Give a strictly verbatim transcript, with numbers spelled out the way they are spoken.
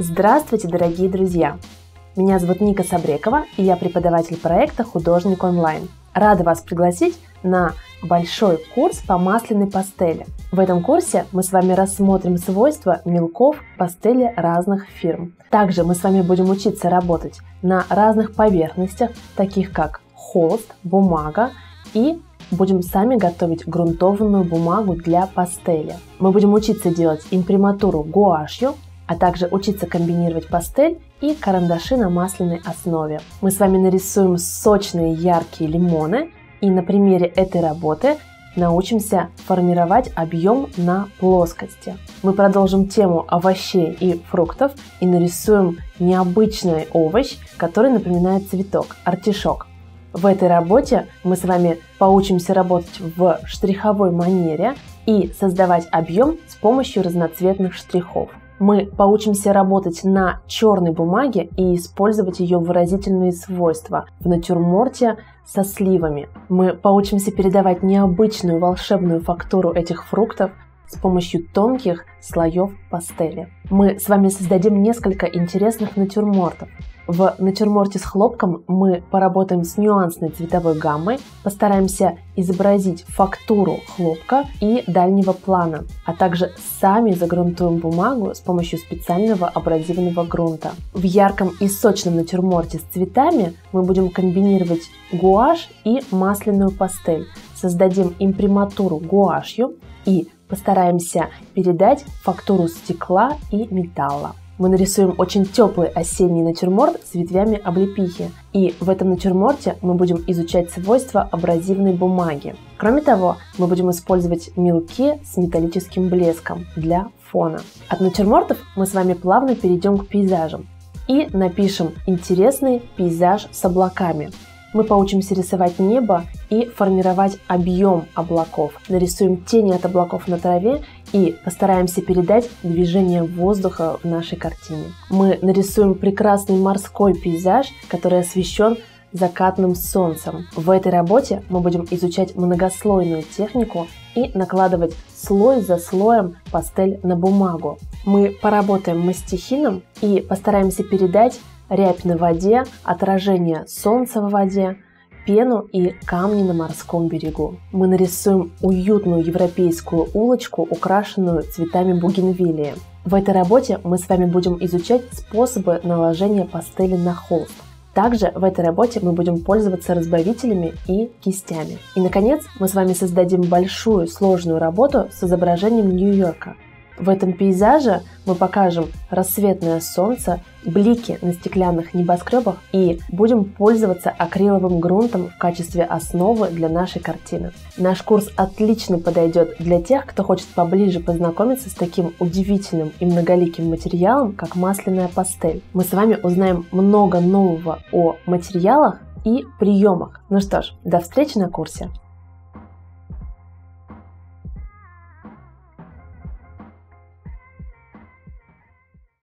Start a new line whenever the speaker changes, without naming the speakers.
Здравствуйте, дорогие друзья! Меня зовут Ника Сабрекова, и я преподаватель проекта «Художник онлайн». Рада вас пригласить на большой курс по масляной пастели. В этом курсе мы с вами рассмотрим свойства мелков пастели разных фирм. Также мы с вами будем учиться работать на разных поверхностях, таких как холст, бумага, и будем сами готовить грунтованную бумагу для пастели. Мы будем учиться делать имприматуру гуашью, а также учиться комбинировать пастель и карандаши на масляной основе. Мы с вами нарисуем сочные яркие лимоны, и на примере этой работы научимся формировать объем на плоскости. Мы продолжим тему овощей и фруктов и нарисуем необычный овощ, который напоминает цветок – артишок. В этой работе мы с вами поучимся работать в штриховой манере и создавать объем с помощью разноцветных штрихов. Мы поучимся работать на черной бумаге и использовать ее выразительные свойства в натюрморте со сливами. Мы поучимся передавать необычную волшебную фактуру этих фруктов с помощью тонких слоев пастели. Мы с вами создадим несколько интересных натюрмортов. В натюрморте с хлопком мы поработаем с нюансной цветовой гаммой, постараемся изобразить фактуру хлопка и дальнего плана, а также сами загрунтуем бумагу с помощью специального абразивного грунта. В ярком и сочном натюрморте с цветами мы будем комбинировать гуашь и масляную пастель, создадим имприматуру гуашью и постараемся передать фактуру стекла и металла. Мы нарисуем очень теплый осенний натюрморт с ветвями облепихи, и в этом натюрморте мы будем изучать свойства абразивной бумаги. Кроме того, мы будем использовать мелки с металлическим блеском для фона. От натюрмортов мы с вами плавно перейдем к пейзажам и напишем интересный пейзаж с облаками. Мы поучимся рисовать небо и формировать объем облаков. Нарисуем тени от облаков на траве и постараемся передать движение воздуха в нашей картине. Мы нарисуем прекрасный морской пейзаж, который освещен закатным солнцем. В этой работе мы будем изучать многослойную технику и накладывать слой за слоем пастель на бумагу. Мы поработаем мастихином и постараемся передать рябь на воде, отражение солнца в воде, пену и камни на морском берегу. Мы нарисуем уютную европейскую улочку, украшенную цветами бугенвиллии. В этой работе мы с вами будем изучать способы наложения пастели на холст. Также в этой работе мы будем пользоваться разбавителями и кистями. И, наконец, мы с вами создадим большую сложную работу с изображением Нью-Йорка. В этом пейзаже мы покажем рассветное солнце, блики на стеклянных небоскребах и будем пользоваться акриловым грунтом в качестве основы для нашей картины. Наш курс отлично подойдет для тех, кто хочет поближе познакомиться с таким удивительным и многоликим материалом, как масляная пастель. Мы с вами узнаем много нового о материалах и приемах. Ну что ж, до встречи на курсе!